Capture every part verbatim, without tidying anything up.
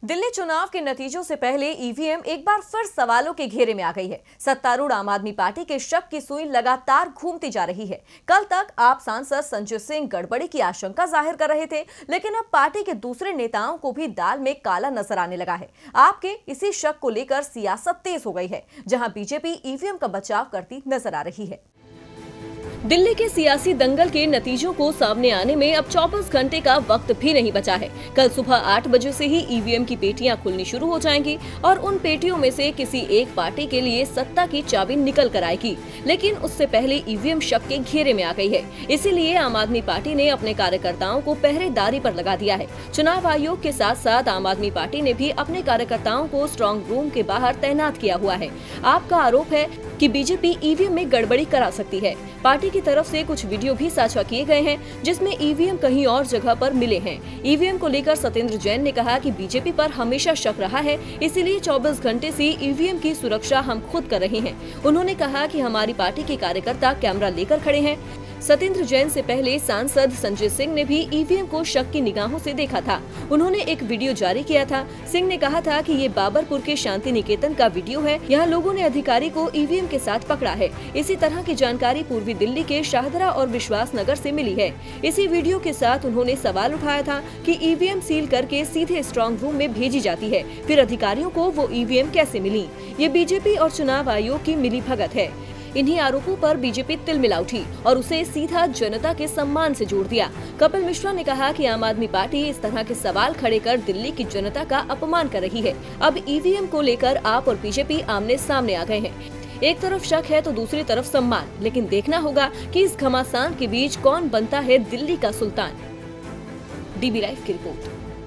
दिल्ली चुनाव के नतीजों से पहले ईवीएम एक बार फिर सवालों के घेरे में आ गई है। सत्तारूढ़ आम आदमी पार्टी के शक की सुई लगातार घूमती जा रही है। कल तक आप सांसद संजय सिंह गड़बड़ी की आशंका जाहिर कर रहे थे, लेकिन अब पार्टी के दूसरे नेताओं को भी दाल में काला नजर आने लगा है। आपके इसी शक को लेकर सियासत तेज हो गई है, जहां बीजेपी ईवीएम का बचाव करती नजर आ रही है। दिल्ली के सियासी दंगल के नतीजों को सामने आने में अब चौबीस घंटे का वक्त भी नहीं बचा है। कल सुबह आठ बजे से ही ईवीएम की पेटियां खुलनी शुरू हो जाएंगी और उन पेटियों में से किसी एक पार्टी के लिए सत्ता की चाबी निकल कर आएगी। लेकिन उससे पहले ईवीएम शक के घेरे में आ गई है। इसीलिए आम आदमी पार्टी ने अपने कार्यकर्ताओं को पहरेदारी पर लगा दिया है। चुनाव आयोग के साथ साथ आम आदमी पार्टी ने भी अपने कार्यकर्ताओं को स्ट्रॉन्ग रूम के बाहर तैनात किया हुआ है। आपका आरोप है कि बीजेपी ईवीएम में गड़बड़ी करा सकती है। पार्टी की तरफ से कुछ वीडियो भी साझा किए गए हैं, जिसमें ईवीएम कहीं और जगह पर मिले हैं। ईवीएम को लेकर सत्येंद्र जैन ने कहा कि बीजेपी पर हमेशा शक रहा है, इसीलिए चौबीस घंटे से ईवीएम की सुरक्षा हम खुद कर रहे हैं। उन्होंने कहा कि हमारी पार्टी के कार्यकर्ता कैमरा लेकर खड़े हैं। सत्येंद्र जैन से पहले सांसद संजय सिंह ने भी ईवीएम को शक की निगाहों से देखा था। उन्होंने एक वीडियो जारी किया था। सिंह ने कहा था कि ये बाबरपुर के शांति निकेतन का वीडियो है। यहाँ लोगों ने अधिकारी को ईवीएम के साथ पकड़ा है। इसी तरह की जानकारी पूर्वी दिल्ली के शाहदरा और विश्वास नगर से मिली है। इसी वीडियो के साथ उन्होंने सवाल उठाया था कि ईवीएम सील करके सीधे स्ट्रॉन्ग रूम में भेजी जाती है, फिर अधिकारियों को वो ईवीएम कैसे मिली? ये बीजेपी और चुनाव आयोग की मिलीभगत है। इन्हीं आरोपों पर बीजेपी तिलमिला उठी और उसे सीधा जनता के सम्मान से जोड़ दिया। कपिल मिश्रा ने कहा कि आम आदमी पार्टी इस तरह के सवाल खड़े कर दिल्ली की जनता का अपमान कर रही है। अब ईवीएम को लेकर आप और बीजेपी आमने सामने आ गए हैं। एक तरफ शक है तो दूसरी तरफ सम्मान, लेकिन देखना होगा कि इस घमासान के बीच कौन बनता है दिल्ली का सुल्तान। डीबी लाइव की रिपोर्ट।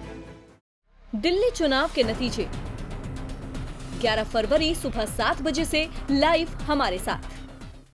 दिल्ली चुनाव के नतीजे ग्यारह फरवरी सुबह सात बजे से लाइव हमारे साथ।